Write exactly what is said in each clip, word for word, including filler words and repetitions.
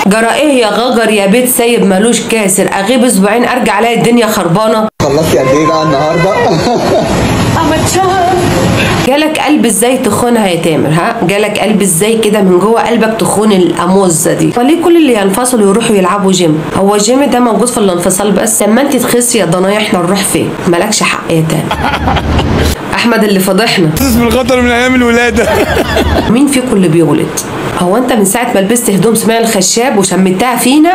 جرى ايه يا غجر يا بيت سايب مالوش كاسر، اغيب اسبوعين ارجع الاقي الدنيا خربانه. خلصتي قد ايه بقى النهارده؟ جالك قلب ازاي تخونها يا تامر؟ ها جالك قلب ازاي كده من جوه قلبك تخون الاموزه دي؟ وليه كل اللي ينفصلوا يروحوا يلعبوا جيم؟ هو الجيم ده موجود في الانفصال بس؟ لما انت تخسي يا ضنايا احنا نروح فين؟ مالكش حق يا تامر. احمد اللي فضحنا حاسس بالخطر من ايام الولاده. مين فيكم اللي بيولد؟ هو انت من ساعه ما لبست هدوم سمية الخشاب وشمتها فينا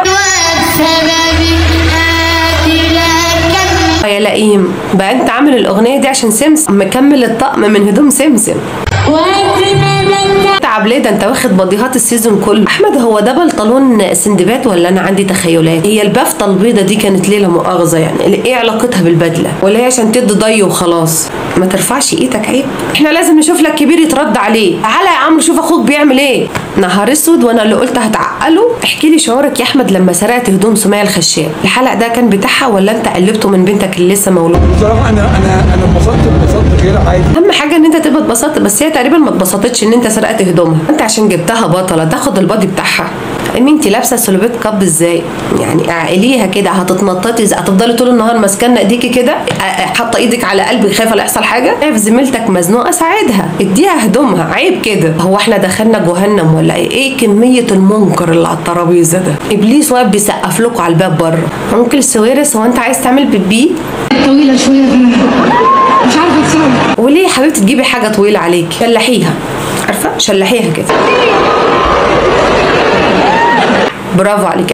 يا لئيم بقى انت عامل الاغنيه دي عشان سمسم مكمل الطقم من هدوم سمسم. تعب ليه؟ ده انت واخد بضيهات السيزون كله. احمد هو ده بنطلون سندبات ولا انا عندي تخيلات؟ هي البافته البيضه دي كانت ليه لا مؤاخذه يعني؟ ايه علاقتها بالبدله؟ ولا هي عشان تدي ضي وخلاص؟ ما ترفعش ايدك عيب، احنا لازم نشوف لك كبير يترد عليه. تعالى يا عمرو شوف اخوك بيعمل ايه. نهار اسود وانا اللي قلت هتعقله. احكي لي شعورك يا احمد لما سرقت هدوم سمية الخشاب. الحلق ده كان بتاعها ولا انت قلبته من بنتك اللي لسه مولود؟ بصراحه انا انا انا اتبسطت اتبسطت غير عادي. اهم حاجه ان انت تبقى اتبسطت، بس هي تقريبا ما اتبسطتش ان انت سرقت هدومها. انت عشان جبتها بطله تاخد البادي بتاعها. امي انت لابسه سلوبيت كاب ازاي؟ يعني اعقليها كده، هتتنططي هتفضلي طول النهار ماسكه ايديكي كده حاطه ايدك على قلبك خايفه لا يحصل حاجه؟ شايف زميلتك مزنوقه ساعدها، اديها هدومها، عيب كده. هو احنا دخلنا جهنم ولا ايه؟ ايه كميه المنكر اللي على الترابيزه ده؟ ابليس واقف بيسقف لكم على الباب بره. ممكن السويرس هو انت عايز تعمل بيبي؟ طويله شويه مش عارفه اتصرف. وليه يا حبيبتي تجيبي حاجه طويله عليك؟ شلحيها، عارفه شلحيها كده. برافو عليك.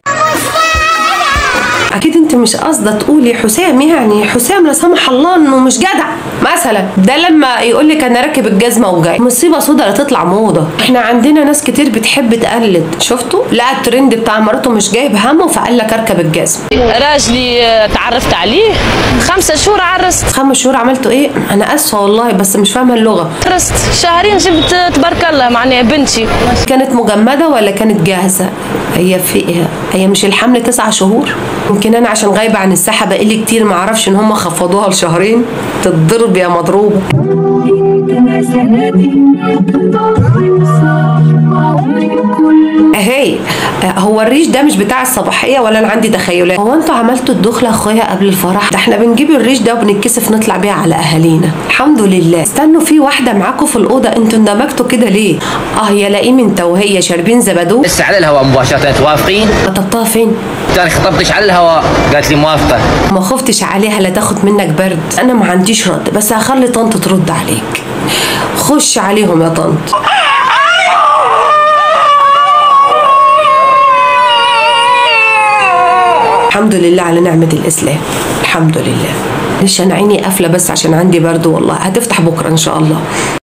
اكيد انت مش قاصده تقولي حسام، يعني حسام لا سمح الله انه مش جدع مثلا. ده لما يقول لك انا راكب الجزمه وجاي، مصيبه سودا لا تطلع موضه. احنا عندنا ناس كتير بتحب تقلد. شفتوا؟ لقى الترند بتاع مراته مش جايب همه فقال لك اركب الجزمه. راجلي تعرفت عليه خمسة شهور عرست. خمس شهور عملتوا ايه؟ انا اسفه والله بس مش فاهمه اللغه. عرست شهرين جبت تبارك الله معناها بنتي. كانت مجمده ولا كانت جاهزه؟ هي في ايه؟ هي مش الحمل تسعة شهور؟ يمكن انا عشان غايبه عن الساحه بقالي كتير ما اعرفش ان هم خفضوها لشهرين. تتضرب يا مضروبه. اهي هو الريش ده مش بتاع الصباحيه ولا انا عندي تخيلات؟ هو انتوا عملتوا الدخله اخويا قبل الفرح؟ ده احنا بنجيب الريش ده وبنتكسف نطلع بيه على اهالينا. الحمد لله. استنوا في واحده معاكم في الاوضه، انتوا اندمجتوا كده ليه؟ اه يا لئيم انت وهي شاربين زبادو لسه على الهواء مباشره. توافقين؟ خطبتها فين؟ انا خطبتش على الهواء قالت لي موافقه. ما خفتش عليها لا تاخد منك برد. انا ما عنديش رد بس هخلي طنط ترد عليك. خش عليهم يا طنط. الحمد لله على نعمة الإسلام، الحمد لله. ليش أنا عيني قافلة بس عشان عندي برد والله. هتفتح بكرة إن شاء الله.